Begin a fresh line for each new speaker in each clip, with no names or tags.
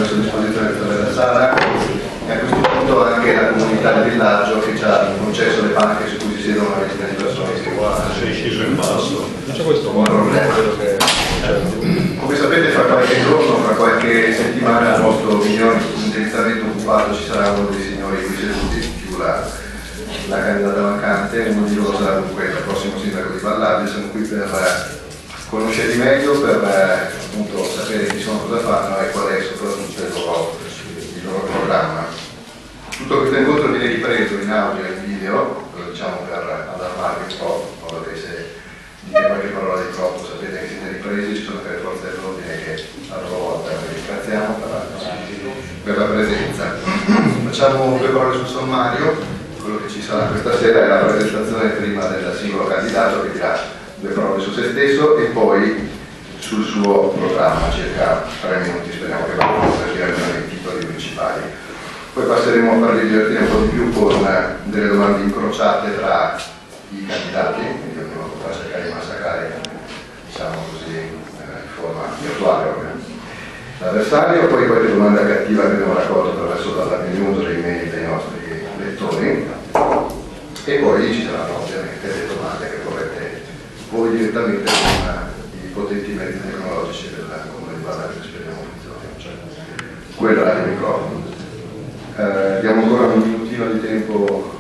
messo a disposizione della sala e a questo punto anche la comunità del villaggio che ci ha concesso le panche su cui si siedono una decina di persone.
Sei sceso in basso.
C'è questo problema, quello che...
Come sapete, fra qualche giorno, fra qualche settimana, al nostro milione intensamente occupato ci sarà uno dei signori qui seduti, più la candidata mancante. Uno di loro sarà dunque il prossimo sindaco di Vallardi. Siamo qui per conoscerli meglio, per appunto sapere chi sono, cosa fanno e qual è soprattutto il loro programma. Tutto questo incontro viene ripreso in audio e in video, lo diciamo per allarmarvi un po', in modo che se dite qualche parola di troppo sapete che siete ripresi. Ci sono delle forze dell'ordine che a loro volta vi ringraziamo per la presenza. Facciamo due parole sul sommario. Quello che ci sarà questa sera è la presentazione prima del singolo candidato che dirà due parole su se stesso e poi sul suo programma, circa 3 minuti, speriamo che vada per dire i titoli principali. Poi passeremo a farvi divertire un po' di più con delle domande incrociate tra i candidati, quindi ognuno potrà cercare di massacrare, diciamo così, in forma virtuale l'avversario, poi qualche domanda cattiva che abbiamo raccolto attraverso la news e email dei nostri lettori e poi ci saranno ovviamente le domande che vorrete voi direttamente con i potenti mezzi tecnologici del comune di Vallardi, speriamo funzioni. Quello è il microfono. Diamo ancora un minutino di tempo,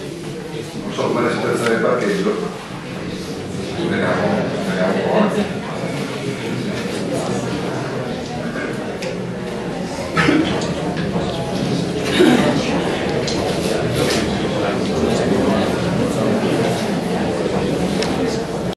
non so com'è la situazione del parcheggio, vediamo un po'.